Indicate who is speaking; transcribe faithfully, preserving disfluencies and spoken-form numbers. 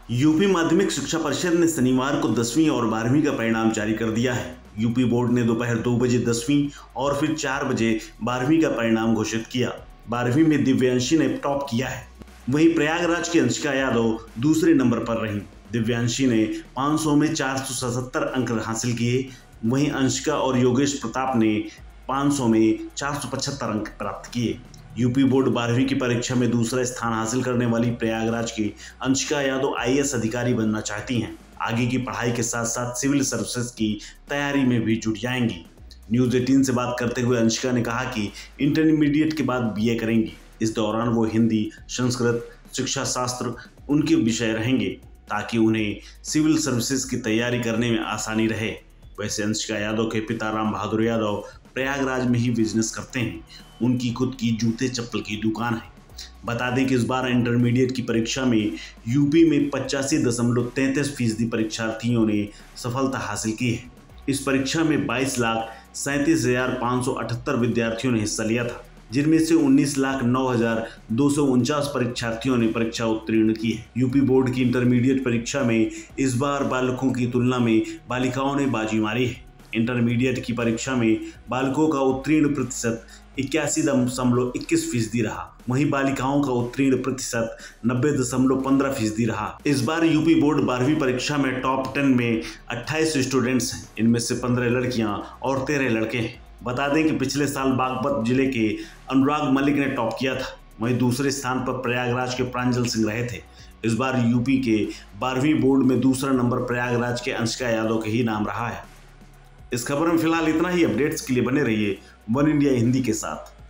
Speaker 1: UP माध्यमिक शिक्षा परिषद ने शनिवार को दसवीं और बारहवीं का परिणाम जारी कर दिया है। यूपी बोर्ड ने दोपहर दो बजे दसवीं और फिर चार बजे बारहवीं का परिणाम घोषित किया। बारहवीं में दिव्यांशी ने टॉप किया है। वहीं प्रयागराज की अंशिका यादव दूसरे नंबर पर रहीं। दिव्यांशी ने पाँच सौ में चार सौ सतहत्तर अंक हासिल किए। वहीं अंशिका और योगेश प्रताप ने पाँच सौ में चार सौ पचहत्तर अंक प्राप्त किए। यूपी बोर्ड बारहवीं की परीक्षा में दूसरा स्थान हासिल करने वाली प्रयागराज की Anshika Yadav I A S अधिकारी बनना चाहती हैं। आगे की पढ़ाई के साथ साथ सिविल सर्विसेज की तैयारी में भी जुट जाएंगी। न्यूज़ अठारह से बात करते हुए अंशिका ने कहा कि इंटरमीडिएट के बाद बी ए करेंगी। इस दौरान वो हिंदी, संस्कृत, शिक्षा शास्त्र उनके विषय रहेंगे ताकि उन्हें सिविल सर्विसेज की तैयारी करने में आसानी रहे। वैसे अंशिका यादव के पिता राम बहादुर यादव प्रयागराज में ही बिजनेस करते हैं। उनकी खुद की जूते चप्पल की दुकान है। बता दें कि इस बार इंटरमीडिएट की परीक्षा में यूपी में पचासी दशमलव तैंतीस फीसदी परीक्षार्थियों ने सफलता हासिल की है। इस परीक्षा में बाईस लाख सैंतीस हजार पाँच सौ अठहत्तर विद्यार्थियों ने हिस्सा लिया था, जिनमें से उन्नीस लाख नौ हजार दो सौ उनचास परीक्षार्थियों ने परीक्षा उत्तीर्ण की है। यूपी बोर्ड की इंटरमीडिएट परीक्षा में इस बार बालकों की तुलना में बालिकाओं ने बाजी मारी है। इंटरमीडिएट की परीक्षा में बालकों का उत्तीर्ण प्रतिशत इक्यासी दशमलव इक्कीस फीसदी रहा। वहीं बालिकाओं का उत्तीर्ण प्रतिशत नब्बे दशमलव पंद्रह फीसदी रहा। इस बार यूपी बोर्ड बारहवीं परीक्षा में टॉप टेन में अट्ठाईस स्टूडेंट्स हैं। इनमें से पंद्रह लड़कियां और तेरह लड़के हैं। बता दें कि पिछले साल बागपत जिले के अनुराग मलिक ने टॉप किया था। वहीं दूसरे स्थान पर प्रयागराज के प्रांजल सिंह रहे थे। इस बार यूपी के बारहवीं बोर्ड में दूसरा नंबर प्रयागराज के अंशिका यादव के ही नाम रहा है। इस खबर में फिलहाल इतना ही। अपडेट्स के लिए बने रहिए वन इंडिया हिंदी के साथ।